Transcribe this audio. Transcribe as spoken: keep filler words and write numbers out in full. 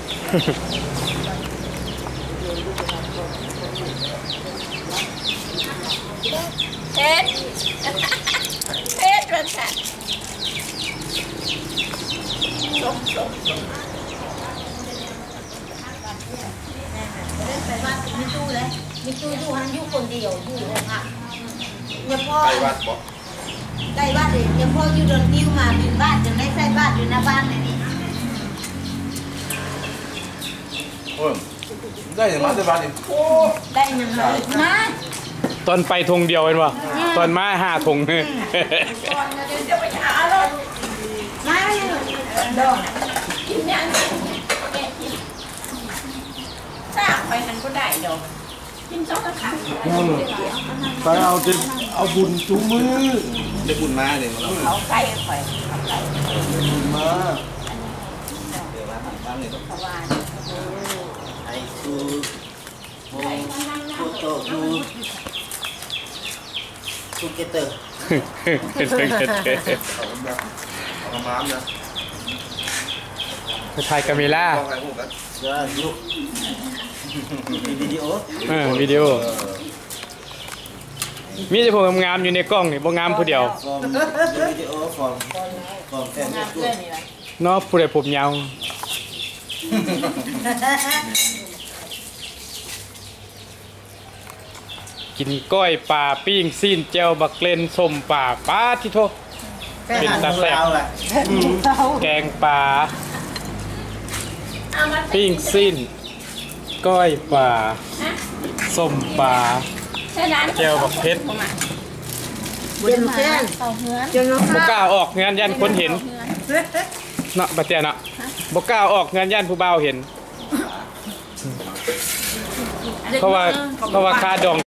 เทสเทสมันค่ะสมสมสมไปบ้านมีตู้เลยมีตู้อยู่หันอยู่คนเดียวอยู่เลยค่ะเนี่ยพ่อใกล้บ้านบ่ใกล้บ้านเลยเนี่ยพ่ออยู่เดินนิ้วมาเป็นบ้านจะไม่ใช่บ้านอยู่หน้าบ้านเลยนี่โอ้ได้ยังมาได้บ้านนี่โอ้ได้ยังไงมาตอนไปทงเดียวเห็นป่ะตอนมาห้าทงเนี่ยจะไปหาอะไรมาดองกินยังสร้างไปมันก็ได้ดอกกินสองครั้งไปเอาจะเอาบุญจุ้มือได้บุญมาเลยเราเขาไก่ข่อยเขาไก่บุญมาเดี๋ยวมาทำบ้านเลยต้องวานไอ้ซูโมโคโตมูซูเกเตอร์เอามาม้ามนะถ่ายกาเมล่าวิดีโอเออวิดีโอมีแต่ผมงามอยู่ในกล้องนี่บ่งามผู้เดียววิดีโอฟอร์มฟอร์มแฟนยูทูบเนาะผู้ใดผมยาวกินก้อยปลาปิ้งซีนเจียวบักเลนส้มปลาปลาที่โทเป็นตาแซ่บแกงปลาปิ้งซีนก้อยปลาส้มปลาเจียวบักเพชรเย็นเช่นเย็นบกล้าออกงานยันคนเห็นเนาะบัดเตี้ยเนาะบกล้าออกงานยันผู้บ่าวเห็นเพราะว่าเพราะว่าค่าดอง